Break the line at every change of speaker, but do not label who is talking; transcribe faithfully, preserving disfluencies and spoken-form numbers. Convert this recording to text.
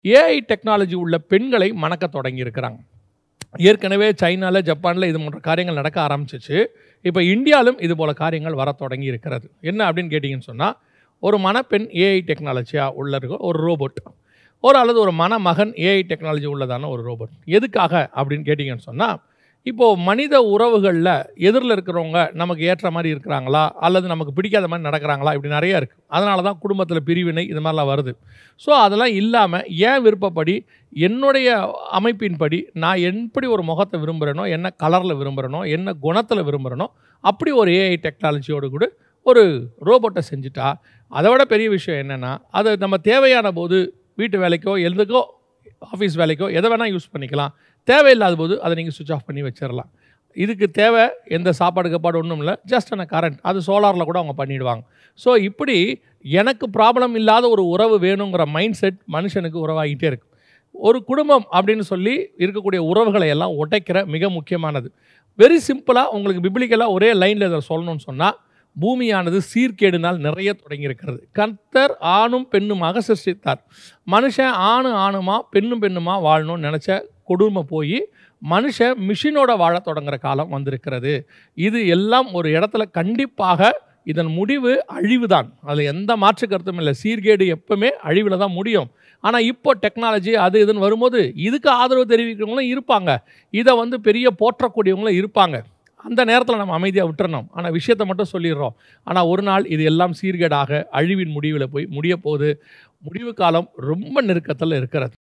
AI technology உள்ள பெண்களை மணக்க தொடங்கியிருக்கிறாங்க. ஏற்கனவே சைனாவில் ஜப்பானில் இது போன்ற காரியங்கள் நடக்க ஆரம்பிச்சிச்சு. இப்போ இந்தியாவிலும் இது போல் காரியங்கள் வர தொடங்கி இருக்கிறது. என்ன அப்படின்னு கேட்டிங்கன்னு சொன்னால், ஒரு மணப்பெண் ஏஐ டெக்னாலஜியாக உள்ள இருக்க ஒரு ரோபோட், ஒரு அல்லது ஒரு மணமகன் ஏஐ டெக்னாலஜி உள்ளதான ஒரு ரோபோட். எதுக்காக அப்படின்னு கேட்டிங்கன்னு சொன்னால், இப்போது மனித உறவுகளில் எதிரில் இருக்கிறவங்க நமக்கு ஏற்ற மாதிரி இருக்கிறாங்களா அல்லது நமக்கு பிடிக்காத மாதிரி நடக்கிறாங்களா, இப்படி நிறையா இருக்குது. அதனால தான் குடும்பத்தில் பிரிவினை இது மாதிரிலாம் வருது. ஸோ அதெல்லாம் இல்லாமல் ஏன் விருப்பப்படி என்னுடைய அமைப்பின்படி நான் எப்படி ஒரு முகத்தை விரும்புகிறேனோ, என்ன கலரில் விரும்புகிறேனோ, என்ன குணத்தில் விரும்புகிறேனோ, அப்படி ஒரு ஏஐ டெக்னாலஜியோடு கூட ஒரு ரோபோட்டை செஞ்சுட்டா, அதை விட பெரிய விஷயம் என்னென்னா, அது நம்ம தேவையான போது வீட்டு வேலைக்கோ எதுக்கோ ஆஃபீஸ் வேலைக்கோ எதை வேணால் யூஸ் பண்ணிக்கலாம். தேவையில்லாத போது அதை நீங்கள் சுவிட்ச் ஆஃப் பண்ணி வச்சிடலாம். இதுக்கு தேவை எந்த சாப்பாடு கப்பாடு ஒன்றும் இல்லை, ஜஸ்ட் அந்த கரண்ட், அது சோலாரில் கூட அவங்க பண்ணிவிடுவாங்க. ஸோ இப்படி எனக்கு ப்ராப்ளம் இல்லாத ஒரு உறவு வேணுங்கிற மைண்ட் செட் மனுஷனுக்கு உறவாகிட்டே இருக்குது. ஒரு குடும்பம் அப்படின்னு சொல்லி இருக்கக்கூடிய உறவுகளை எல்லாம் உடைக்கிற மிக முக்கியமானது. வெரி சிம்பிளாக உங்களுக்கு பிப்ளிக்கலாக ஒரே லைனில் இதை சொல்லணும்னு சொன்னால், பூமியானது சீர்கேடுனால் நிறைய தொடங்கியிருக்கிறது. கர்த்தர் ஆணும் பெண்ணுமாக சிருஷ்டித்தார். மனுஷன் ஆணு ஆணுமா பெண்ணும் பெண்ணுமா வாழணும்னு நினச்ச கொடுமை போய் மனுஷன் மிஷினோட வாழ தொடங்குற காலம் வந்திருக்கிறது. இது எல்லாம் ஒரு இடத்துல கண்டிப்பாக இதன் முடிவு அழிவு தான். அதில் எந்த மாற்று கருத்தும் இல்லை. சீர்கேடு எப்பவுமே அழிவில் தான் முடியும். ஆனால் இப்போ டெக்னாலஜி அது இதுன்னு வரும்போது இதுக்கு ஆதரவு தெரிவிக்கிறவங்களும் இருப்பாங்க, இதை வந்து பெரிய போற்றக்கூடியவங்களும் இருப்பாங்க. அந்த நேரத்தில் நம்ம அமைதியாக விட்டுறணும். ஆனால் விஷயத்தை மட்டும் சொல்லிடுறோம். ஆனால் ஒரு நாள் இது எல்லாம் சீர்கேடாக அழிவின் முடிவில் போய் முடிய போகுது. முடிவு காலம் ரொம்ப நெருக்கத்தில் இருக்கிறது.